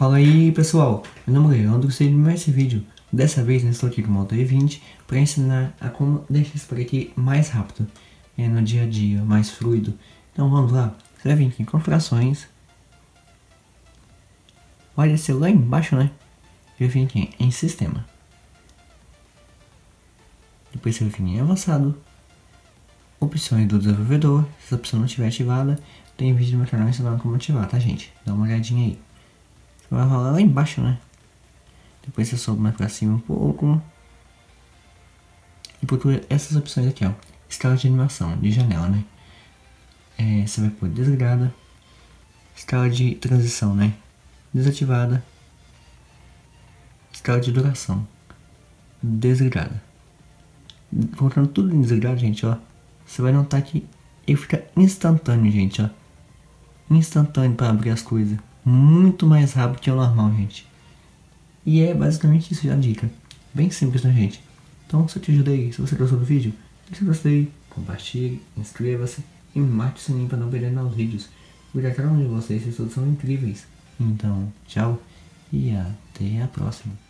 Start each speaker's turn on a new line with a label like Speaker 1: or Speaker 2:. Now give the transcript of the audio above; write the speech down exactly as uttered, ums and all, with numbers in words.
Speaker 1: Fala aí pessoal, meu nome é Leandro, seja mais esse vídeo. Dessa vez eu estou aqui com o Moto E vinte para ensinar a como deixar isso por aqui mais rápido, é, no dia a dia, mais fluido. Então vamos lá, você vai vir aqui em configurações, vai descer lá embaixo, né? Vai vir aqui em sistema, depois você vai vir em avançado, opções do desenvolvedor. Se essa opção não estiver ativada, tem vídeo no meu canal ensinando como ativar, tá gente? Dá uma olhadinha aí. Você vai rolar lá embaixo, né? Depois você sobe mais pra cima um pouco. E procura essas opções aqui, ó. Escala de animação, de janela, né? É, você vai pôr desligada. Escala de transição, né? Desativada. Escala de duração, desligada. Colocando tudo em desligado, gente, ó. Você vai notar que ele fica instantâneo, gente, ó. Instantâneo para abrir as coisas. Muito mais rápido que o normal, gente. E é basicamente isso a dica. Bem simples, né, gente? Então, se eu te ajudei, se você gostou do vídeo, deixa o gostei, compartilhe, inscreva-se e marque o sininho para não perder novos vídeos. Porque a cada um de vocês, vocês todos são incríveis. Então, tchau e até a próxima.